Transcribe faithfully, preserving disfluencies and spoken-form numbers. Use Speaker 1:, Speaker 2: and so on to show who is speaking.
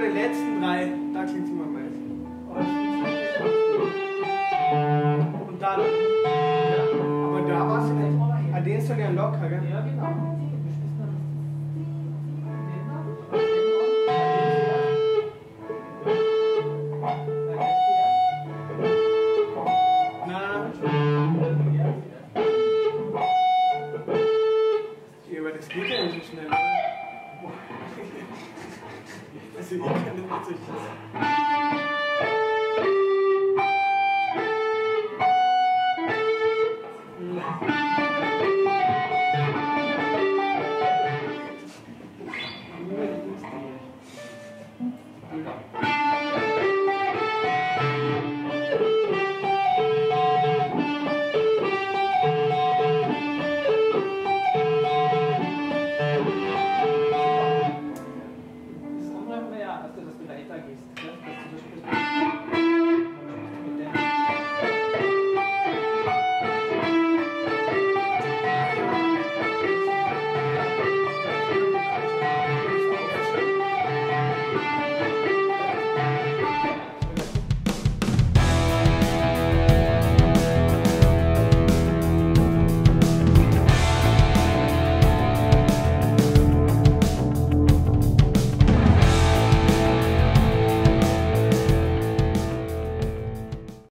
Speaker 1: den letzten drei, da klingt es immer am besten. Und dann. Aber da war es nicht. Ah, den ist doch ja locker, gell?
Speaker 2: Ja, genau.
Speaker 1: Das geht ja nicht so schnell, oder? Also ich kann das nicht so schnell.